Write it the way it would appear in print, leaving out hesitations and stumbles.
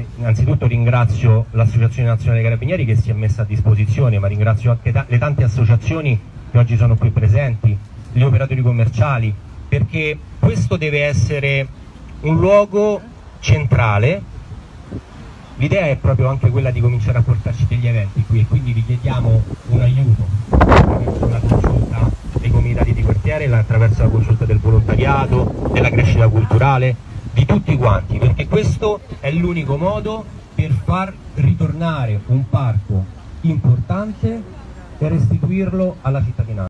innanzitutto ringrazio l'Associazione Nazionale dei Carabinieri che si è messa a disposizione, ma ringrazio anche le tante associazioni che oggi sono qui presenti, gli operatori commerciali, perché questo deve essere un luogo centrale. L'idea è proprio anche quella di cominciare a portarci degli eventi qui, e quindi vi chiediamo un aiuto attraverso la consulta dei comitati di quartiere, attraverso la consulta del volontariato, della crescita culturale, di tutti quanti, perché questo è l'unico modo per far ritornare un parco importante e restituirlo alla cittadinanza.